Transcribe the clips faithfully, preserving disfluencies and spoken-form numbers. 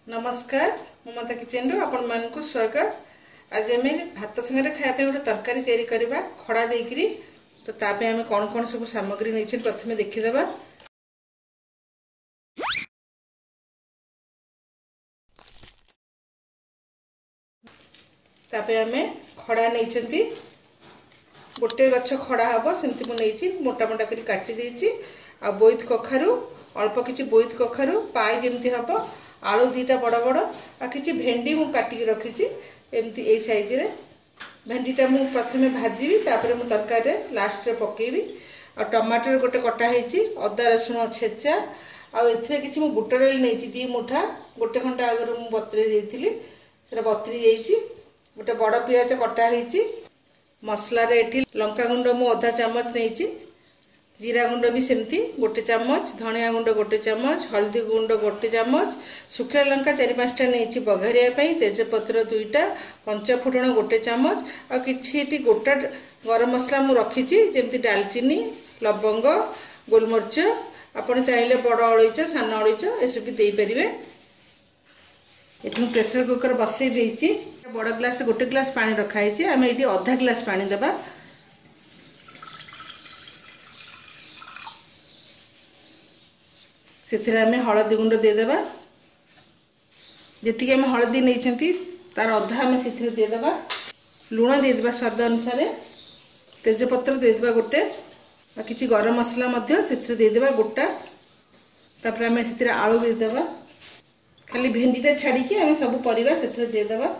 नमस्कार ममता किचन रो आपण मान को स्वागत। आज आम भात संगे खाया गोटे तरकारी तैयारी करवा खड़ा देकरी। तो तापे आम कौन कौन सब सामग्री नहीं प्रथम देखीदे। तापे आम खड़ा नहीं गोटे गछ खड़ा हम सेमती मुझे मोटा मोटा कर काटी देछि। आ बोईत कखारु अल्प किछि बोईत कखारु पाए जमती हम आलू दीटा बड़ बड़ आ किछि भेंडी मु काटिक रखी एमती ए साइज रे। भेंडीटा मु प्रथमे भाजीबी तापर मु तरकारी लास्ट रे पकेबी। आ टमाटर गोटे कटा हेछि अदा रसुण छेचा आ एथिरे किछि मु बुटा डाली नेछि दी मुठा गोटे घंटा आगर मु बतरे देइथिली सेरा बतरी जाइछि। गोटे बड़ पियाज कटा हेछि। मसला रे एठी लंका गुंड मु आधा चामच नेछि। जीरा गुंड भी सेमती गोटे चामच, धनिया गुंड गोटे चामच, हल्दी गुंड गोटे चामच, सुखा लंका चारि पांचटा नहीं बघारिया तेजपत्र दुईटा, पंचा फुटण गोटे चामच आ कि गोटा गरम मसला मु रखी जमी डालचीनी लवंग गोलमरीच आपड़ चाहिए बड़ अलैच सान अलैच एसब भी दे पारे। ये प्रेसर कुकर बसई देछि। बड़ ग्लास गोटे ग्लास पानी रखाई आम ये अधा ग्लास पानी देबा। से आम हलदी गुंड देदेबा जी आम हलदी नहीं तार अधा आम से देदेबा। लुण देदेबा स्वाद अनुसार, तेजपत्र देदेबा गोटे आ किछि गरम मसला मध्य से देदेबा गोटा। तापर आम से आलू देदेबा। खाली भेंडीटा छाड़ी आम सब परिबा से देदेबा।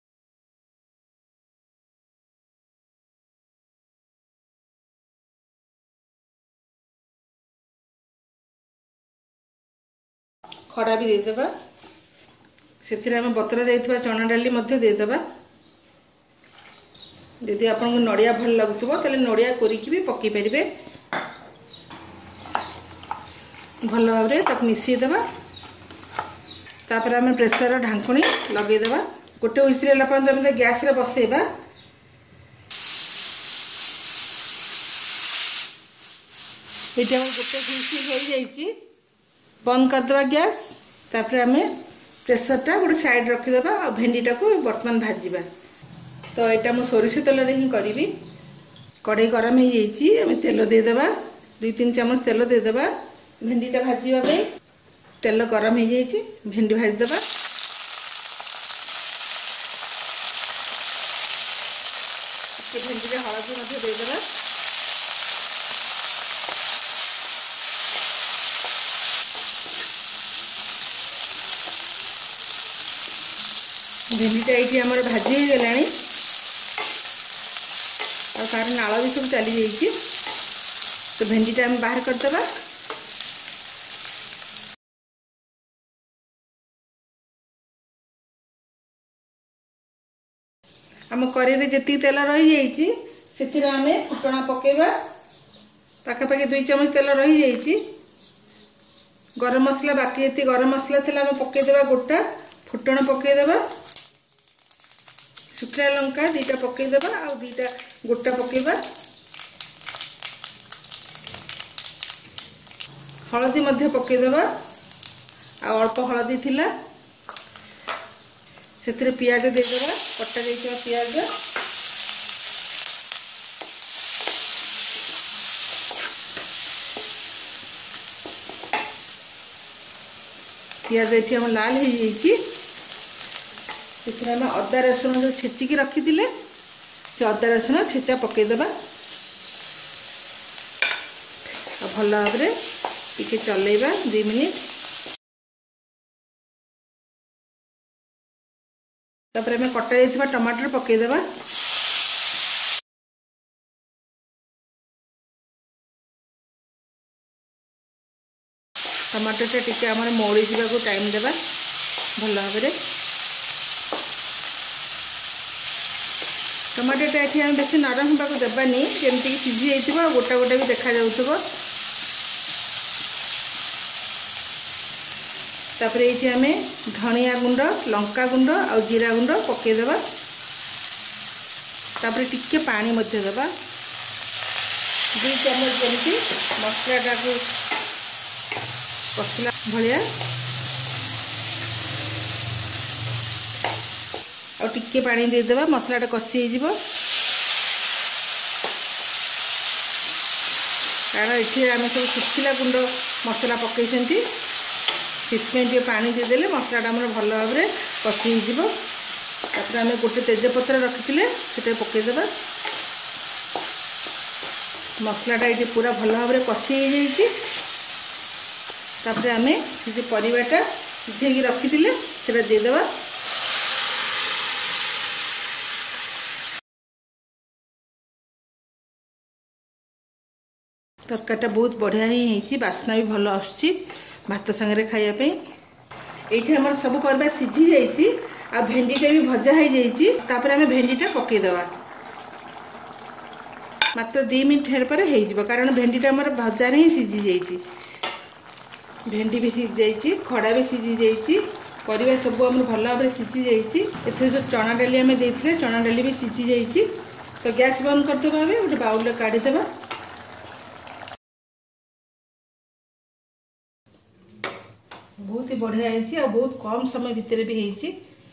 खड़ा भी देदेबा। से आम बतरा जाइथिबा चना डाली मध्य देदेबा। यदि आपन को नड़िया भल लगुथबो तले नड़िया कोरिकी भी पकई परिबे। भल भाव रे तक मिसई देबा। तापर आम प्रेसर ढांकुणी लगे देबा। गोटे हुइसिल होला पन हम गैस रे बसेबा। एटा गोटे हुइसिल हो जाइछि बंद करदेबा गैस। तापर आम प्रेसरटा गोटे साइड रखीदेबा आ भेंडीटा को बर्तमान भाजवा। तो यहाँ मुझे सोरिष तेल रे ही करी। कड़े गरम हो जाइए आम तेल देदेबा। दुई तीन चामच तेल देदेबा भेंडीटा भाजवा। तेल गरम हो जाइए भेंडी भाजदेबा। भेंडी हलदी देदेबा। भेंडीटा ये आम भाजी हो गला तार नाल भी सब चली जाइए। तो भेंडीटा आम बाहर करदेबा। आम कड़े जी तेल रही जाइए से आम फुटना पकेबा। पाखापाखि दुई चामच तेल रही जाइए। गरम मसला बाकी ये गरम मसला थी आम पकईदेबा गोटा फुटण पकईदेबा। सुखा लंका दीटा पकईदेबा आ दीटा गोटा पकेबा। हलदी मध्य पकईदेबा आ अल्प हलदी थिला से पियाज देदेबा। कटा जाइथिबा पियाज पियाज ये हम लाल हो जाइए। आम अदा रसुण जो छेचिकी रखी से अदा रसुण छेचा पकईदेबा। भल भाव टे चलेबा दुई मिनिट। तापर आम कटा जाइथिबा टमाटर पकईदेबा। टमाटरटा टिके आमर मौड़ी जावाक टाइम देबा भल भाव। टमाटरटा ये आम बेस नरम होगा देवानी जमीक सीझी जाइए गोटा गोटा भी देखा जाउथबो। तापर ये आम धनिया गुंड लंका गुंड आ जीरा गुंड पकईदेबा। तापर टिके पानी मध्य देबा। दुई चामच जमी मसलाटा को कसला भाया आ टिके पानी देदेबा मसलाटा कषि हो कारण ये आम सब शुखिला गुंड मसला पकई से पानी देदेले मसलाटा आम भल भाव में कषि होपर आम गोटे तेजपत्र रखी से पकईदे मसलाटा ये पूरा भल भाव में कषि होपर आम जो परिवाटा सिझे रखी से देदेबा तरकारीटा बहुत बढ़िया ही बास्ना भी भल आसुची भात सांगे खायापी ये आम सब परिवा सिझी जाइए आ भेंडीटा भी भजा हो जापर आम भेंडीटा पकईदे मात्र दी मिनट पर हो कारण भेंडीटा आम भजार ही सिझी जाइए भेंडी भी सिझी जाइए खड़ा भी सिझी जाइए परिवा सब आम भल भाव में सिझी जाइए एथे जो चना डाली आम देते चना डाली भी सिझी जाइए तो गैस बंद करदे गोटे बाउल काढ़ीदे बहुत ही बढ़िया है बहुत कम समय भितर भी है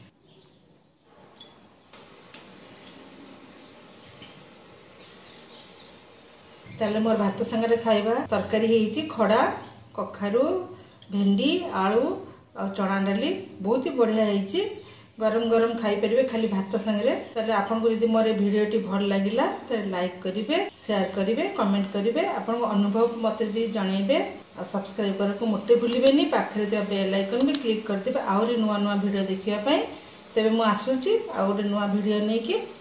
ताले मोर भात संगे खाइबा तरकारी है खड़ा कखारू भेंडी आलू और चना डाली बहुत ही बढ़िया है गरम गरम खाई परिबे खाली भात संगे ताले आपन को यदि मोर वीडियोटी भल लागिला तो लाइक करिवे शेयर करिवे कमेंट करिवे आपन अनुभव मते भी जणाइबे और सब्सक्राइब करको मोटे भूलिबेनी पाखरे दिया बेल आइकन भी क्लिक कर देबे आउरी नुवा नुवा वीडियो देखिया पई तबे मु आसुची आ गोटे नुवा वीडियो नै कि